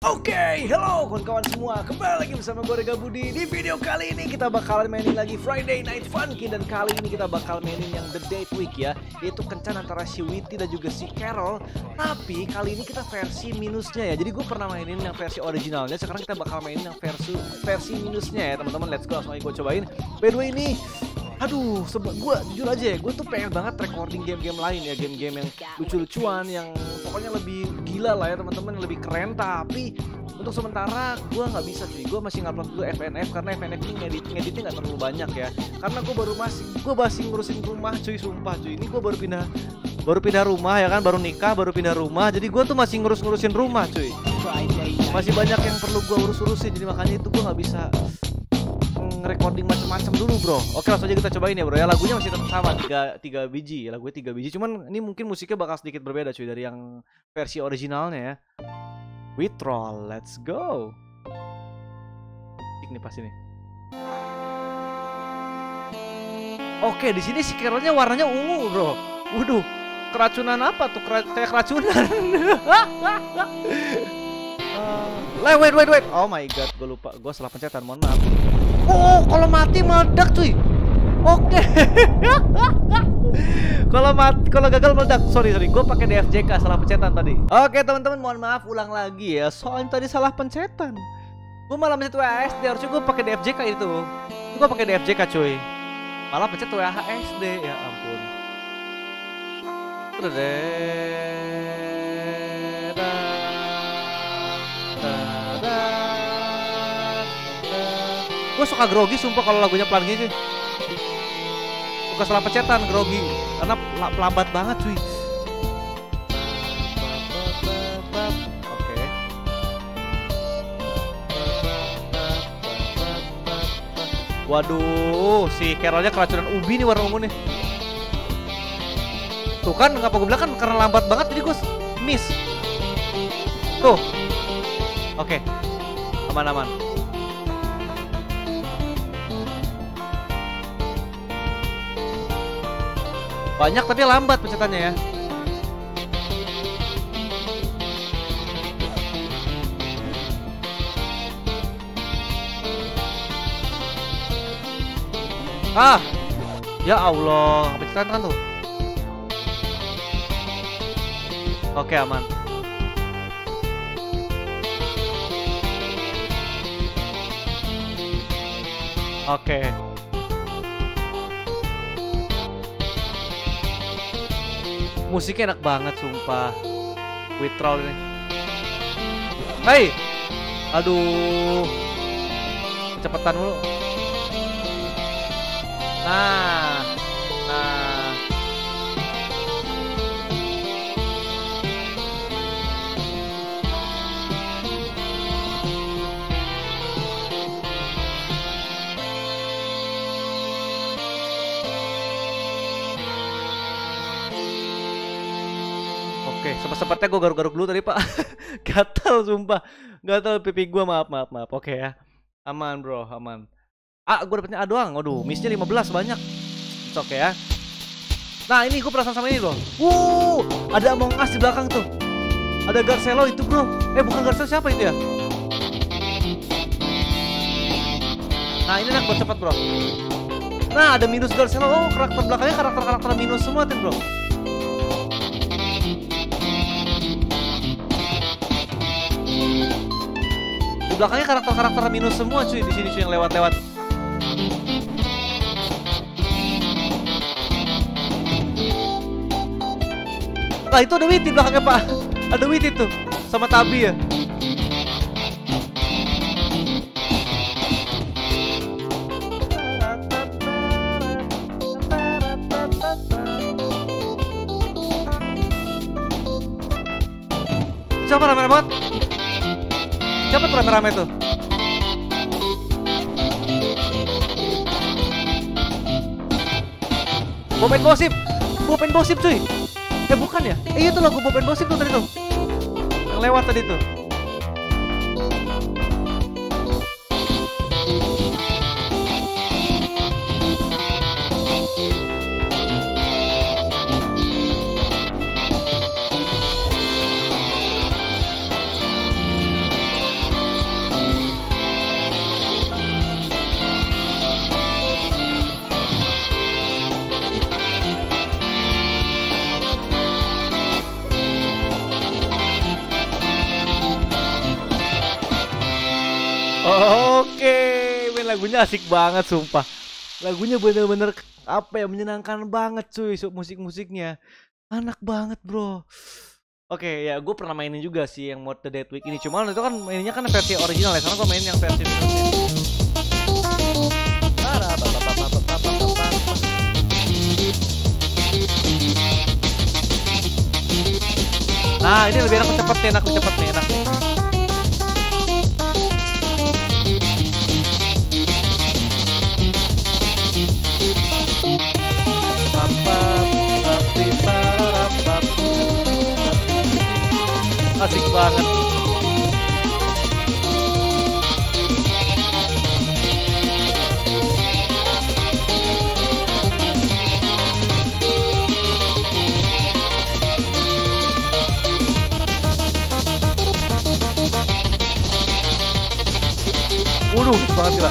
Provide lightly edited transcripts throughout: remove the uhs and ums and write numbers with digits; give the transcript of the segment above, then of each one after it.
Oke, hello kawan-kawan semua. Kembali lagi bersama gue Rega Budi. Di video kali ini kita bakal mainin lagi Friday Night Funkin'. Dan kali ini kita bakal mainin yang The Date Week ya, yaitu kencan antara si Witty dan juga si Carol. Tapi kali ini kita versi minusnya ya. Jadi gue pernah mainin yang versi originalnya, sekarang kita bakal mainin yang versi minusnya ya teman-teman. Let's go, langsung aja gue cobain. By the way ini, aduh, gue jujur aja ya, gue tuh pengen banget recording game-game lain ya, game-game yang lucu-lucuan, yang pokoknya lebih gila lah ya teman-teman, lebih keren. Tapi untuk sementara gue nggak bisa cuy, gue masih ngupload dulu FNF karena FNF ini ngeditnya nggak terlalu banyak ya. Karena gue masih ngurusin rumah cuy, sumpah cuy. Ini gue baru pindah rumah ya kan, baru nikah, baru pindah rumah. Jadi gue tuh masih ngurusin rumah cuy. Masih banyak yang perlu gue urus-urusin, jadi makanya itu gue nggak bisa recording macam-macam dulu bro. Oke, langsung aja kita cobain ya bro ya. Lagunya masih tetap sama, 3 biji. Lagunya 3 biji, cuman ini mungkin musiknya bakal sedikit berbeda cuy dari yang versi originalnya ya. Withdrawal, let's go. Ini pas ini. Oke, di sini si Carolnya warnanya ungu bro. Waduh, keracunan apa tuh? Kayak keracunan. Wait. Oh my god, gue lupa. Gue salah pencetan, mohon maaf. Oh, kalau mati meledak cuy. Oke. Kalau gagal meledak. Sorry, gue pakai DFJK, salah pencetan tadi. Oke teman-teman, mohon maaf, ulang lagi ya. Soalnya tadi salah pencetan. Gue malah pencet WASD, harusnya gue pakai DFJK itu. Gue pakai DFJK cuy. Malah pencet WASD, ya ampun. Gue suka grogi sumpah kalau lagunya pelan gini. Suka salah pencetan, grogi karena lambat banget cuy. Oke. Waduh, si Carolnya keracunan ubi nih warna ungu nih. Tuh kan, ngapa gue bilang kan karena lambat banget jadi gue miss. Tuh. Oke. Aman-aman. Banyak tapi lambat pencetannya ya. Ah, ya Allah, pencetan kan tuh. Oke, aman. Oke. Musiknya enak banget sumpah. Withdrawal ini. Hei. Aduh. Kecepatan mulu. Nah. Oke, sempat-sempatnya gue garuk-garuk dulu tadi pak. Gatel sumpah. Gatel pipi gue, maaf. Oke ya. Aman bro, aman. Gue dapetnya A doang. Waduh, missnya 15 banyak. It's oke ya. Nah ini gue penasaran sama ini bro. Ada Among Us di belakang tuh. Ada Garcelo itu bro. Bukan Garcelo, siapa itu ya? Nah ini enak buat cepat bro. Nah ada minus Garcelo. Oh, karakter belakangnya karakter minus semua tuh bro. Di belakangnya karakter minus semua cuy, di sini cuy yang lewat-lewat. Nah itu ada Witty belakangnya pak. Ada Witty tuh sama Tabi ya. Siapa rame-rame banget? Siapa tuh rame-rame tuh? Bob and Gossip cuy. Bukan ya? Iya tuh lagu Bob and Gossip tuh tadi tuh. Yang lewat tadi tuh. Oke, men lagunya asik banget sumpah. Lagunya bener-bener apa ya, menyenangkan banget cuy, musik-musiknya. Anak banget, bro. Oke, ya gue pernah mainin juga sih yang mode The Dead Week ini. Cuman itu kan mainnya kan versi original ya, karena gue main yang versi nah, ini lebih enak cepet nih, enak nih. Asik banget. Waduh, banget gila.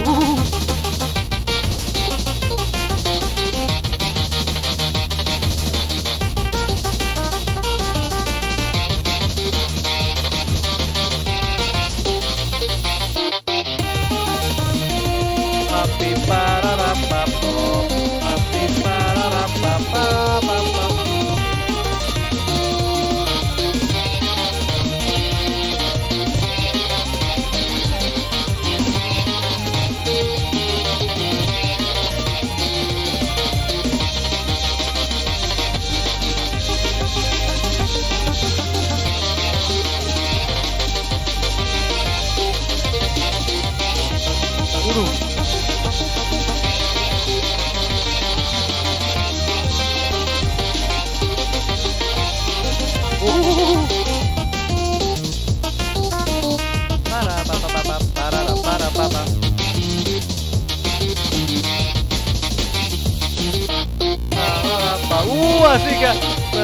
Asik gak?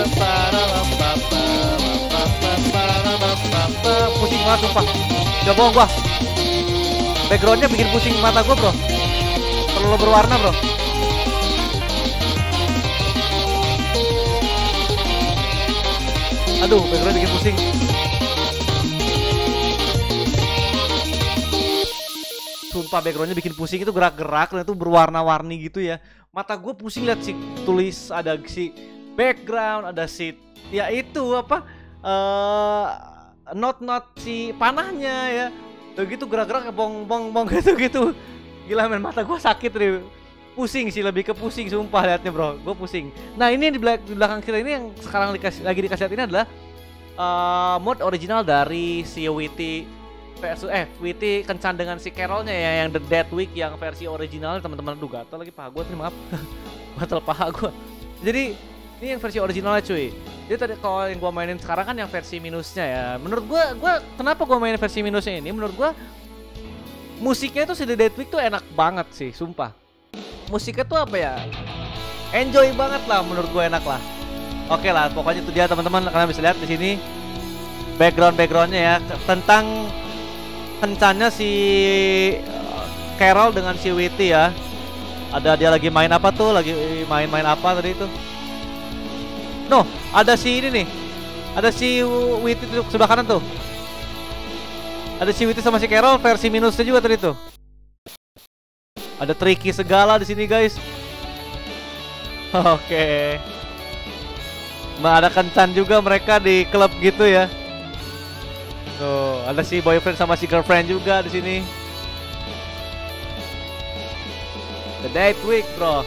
Pusing banget sumpah. Gak bohong gua. Backgroundnya bikin pusing mata gua, bro. Terlalu berwarna, bro. Aduh, background bikin pusing. Sumpah backgroundnya bikin pusing, itu gerak-gerak dan itu berwarna-warni gitu ya. Mata gue pusing lihat si tulis, ada si background, ada si ya itu apa not si panahnya ya. Begitu gerak-gerak bong gitu. Gila men, mata gue sakit nih. Pusing sih, lebih ke pusing sumpah liatnya, bro. Gue pusing. Nah, ini di belakang kita ini yang sekarang lagi dikasih lihat ini adalah mod original dari si Witty kencan dengan si Carolnya ya, yang The Dead Week yang versi original teman-teman. Aduh, gatel lagi paha gue, maaf. Gatel paha gue. Jadi ini yang versi originalnya cuy. Jadi tadi kalau yang gue mainin sekarang kan yang versi minusnya ya. Menurut gue kenapa gue mainin versi minusnya ini? Menurut gue musiknya tuh si The Dead Week tuh enak banget sih, sumpah. Musiknya tuh apa ya? Enjoy banget lah, menurut gue enak lah. Oke lah, pokoknya itu dia teman-teman, kalian bisa lihat di sini backgroundnya ya, tentang kencannya si Carol dengan si Witty ya. Ada dia lagi main apa tuh? Lagi main apa tadi itu? No, ada si ini nih. Ada si Witty tuh sebelah kanan tuh. Ada si Witty sama si Carol versi minusnya juga tadi tuh. Ada tricky segala di sini, guys. Oke. Ada kencan juga mereka di klub gitu ya. Tuh, ada si boyfriend sama si girlfriend juga di sini. The Dead Week, bro.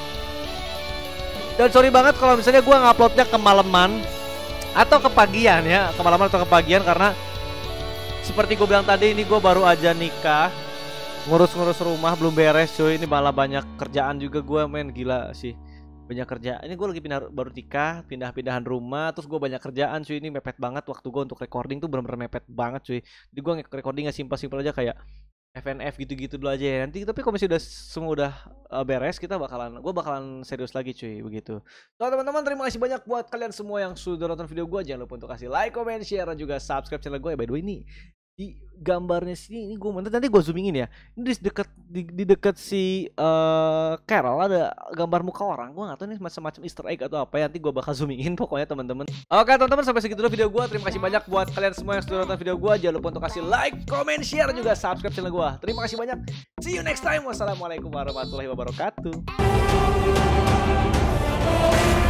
Dan sorry banget kalau misalnya gue nguploadnya kemalaman atau kepagian ya, kemalaman atau kepagian, karena seperti gue bilang tadi, ini gue baru aja nikah, ngurus-ngurus rumah belum beres cuy. Ini malah banyak kerjaan juga gue, men, gila sih. Banyak kerja. Ini gue lagi baru nikah, pindahan rumah, terus gue banyak kerjaan cuy. Ini mepet banget waktu gue untuk recording tuh, bener-bener mepet banget cuy. Jadi gue recording gak simpel-simpel aja kayak FNF gitu-gitu dulu aja ya. Nanti tapi kalau misalnya semua udah beres, gue bakalan serius lagi cuy, begitu. So teman-teman, terima kasih banyak buat kalian semua yang sudah nonton video gue. Jangan lupa untuk kasih like, comment, share, dan juga subscribe channel gue ya. By the way, ini di gambarnya sini ini gue nanti gue zoomingin ya. Ini di dekat si Carol ada gambar muka orang. Gue nggak tahu ini semacam Easter egg atau apa ya. Nanti gue bakal zoomingin pokoknya teman-teman. Oke teman-teman, sampai segitu dulu video gue. Terima kasih banyak buat kalian semua yang sudah nonton video gue. Jangan lupa untuk kasih like, comment, share, juga subscribe channel gue. Terima kasih banyak. See you next time. Wassalamualaikum warahmatullahi wabarakatuh.